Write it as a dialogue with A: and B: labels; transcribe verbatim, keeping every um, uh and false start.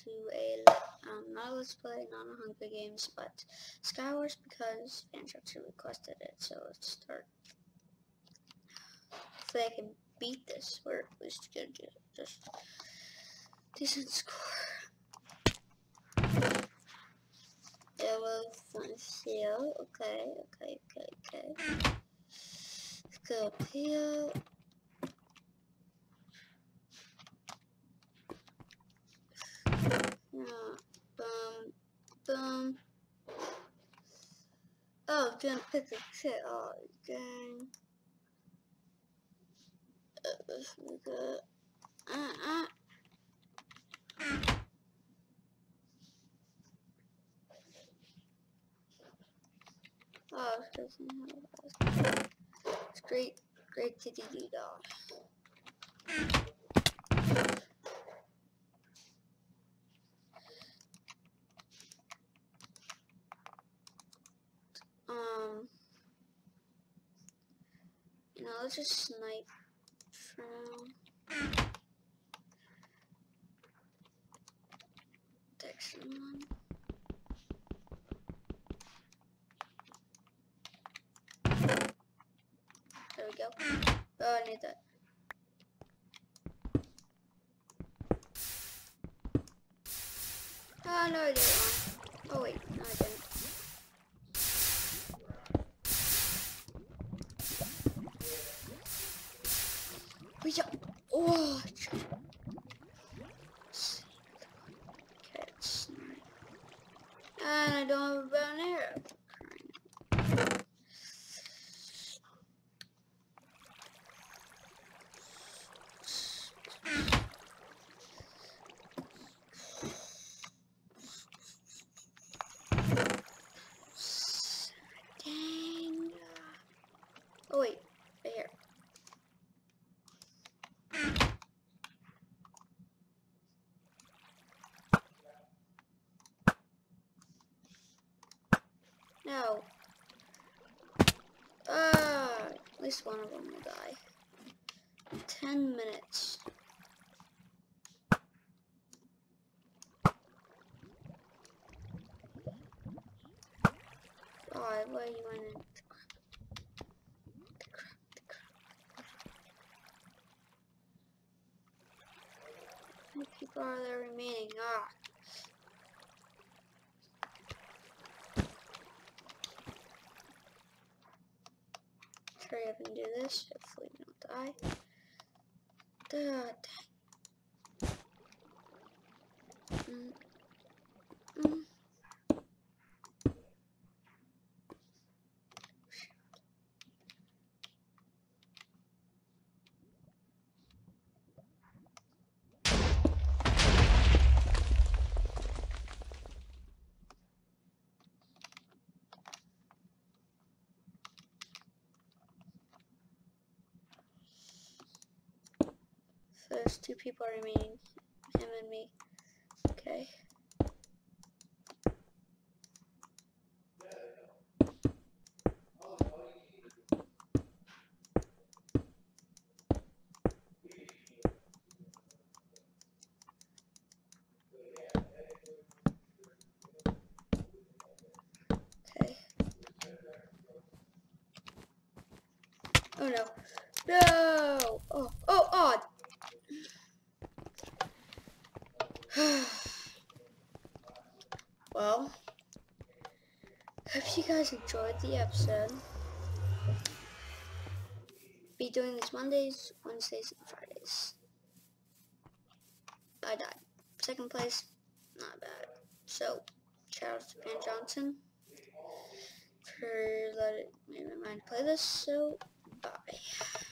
A: to a, um, not a Let's Play, not a Hunger Games, but Skywars because fans actually requested it. So let's start. Hopefully I can beat this, or at least get a just decent score. Yeah, well, fun seal. Okay, okay, okay, okay. Let's go up here. Yeah, boom, boom. Oh, didn't pick the shit. Oh, dang. Uh, this is good. Uh, uh. Oh, it's great, great to do dog. Um, you know, let's just snipe from section one. There we go. Oh, I need that. Oh, no, I didn't. Oh, wait, no, I didn't. Yeah. Oh, okay, snipe. And I don't have a bow and arrow. Dang. Oh wait, right here. No. Ah, at least one of them will die. Ten minutes. Oh, why you went in? The crap, the crap, the crap. How many people are there remaining? Ah. Hurry up and do this. Hopefully we don't die. Duh, dang. Mm. Mm. So there's two people remaining, him and me. Okay. Okay. Oh no. No! Oh, oh, odd! Well, hope you guys enjoyed the episode. Be doing this Mondays, Wednesdays, and Fridays. I died. Second place, not bad. So, shout out to Pan Johnson for letting me remind to play this. So, bye.